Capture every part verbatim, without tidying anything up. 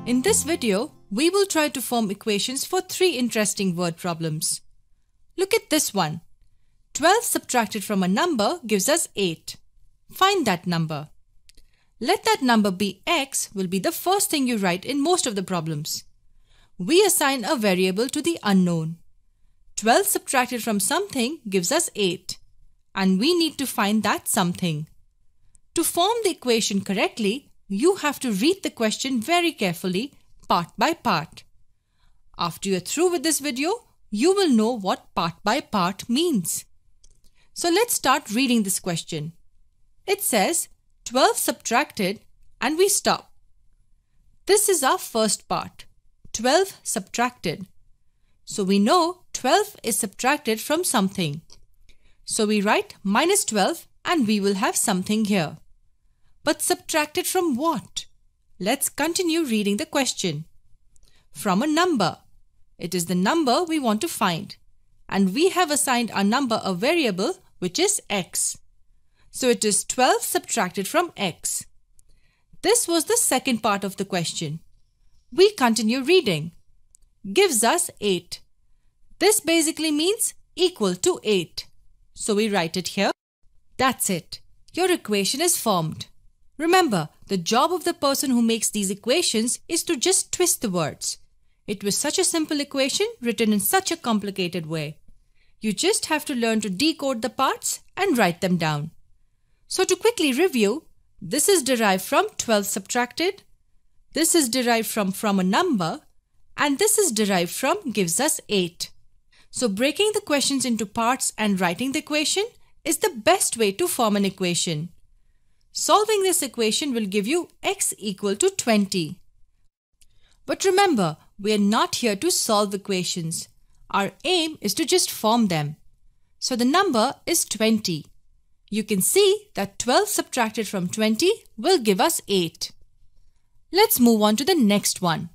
In this video, we will try to form equations for three interesting word problems. Look at this one. twelve subtracted from a number gives us eight. Find that number. Let that number be x will be the first thing you write in most of the problems. We assign a variable to the unknown. twelve subtracted from something gives us eight. And we need to find that something. To form the equation correctly, you have to read the question very carefully, part by part. After you are through with this video, you will know what part by part means. So let's start reading this question. It says twelve subtracted and we stop. This is our first part, twelve subtracted. So we know twelve is subtracted from something. So we write minus twelve and we will have something here. But subtracted from what? Let's continue reading the question. From a number. It is the number we want to find. And we have assigned our number a variable which is x. So it is twelve subtracted from x. This was the second part of the question. We continue reading. Gives us eight. This basically means equal to eight. So we write it here. That's it. Your equation is formed. Remember, the job of the person who makes these equations is to just twist the words. It was such a simple equation written in such a complicated way. You just have to learn to decode the parts and write them down. So to quickly review, this is derived from twelve subtracted, this is derived from from a number, and this is derived from gives us eight. So breaking the questions into parts and writing the equation is the best way to form an equation. Solving this equation will give you x equal to twenty. But remember, we are not here to solve equations. Our aim is to just form them. So the number is twenty. You can see that twelve subtracted from twenty will give us eight. Let's move on to the next one.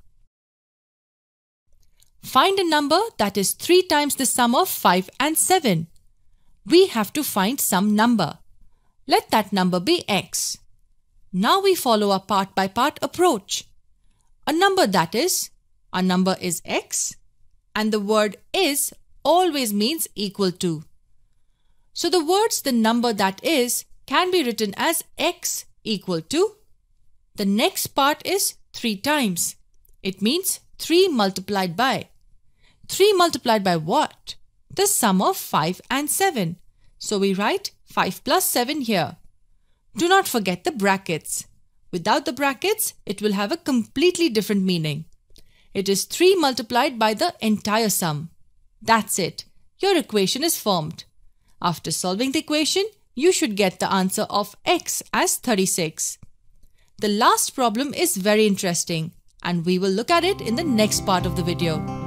Find a number that is three times the sum of five and seven. We have to find some number. Let that number be x. Now we follow a part by part approach. A number that is, a number is x, and the word is always means equal to. So the words the number that is can be written as x equal to. The next part is three times. It means three multiplied by. three multiplied by what? The sum of five and seven. So we write five plus seven here. Do not forget the brackets. Without the brackets, it will have a completely different meaning. It is three multiplied by the entire sum. That's it. Your equation is formed. After solving the equation, you should get the answer of x as thirty-six. The last problem is very interesting, and we will look at it in the next part of the video.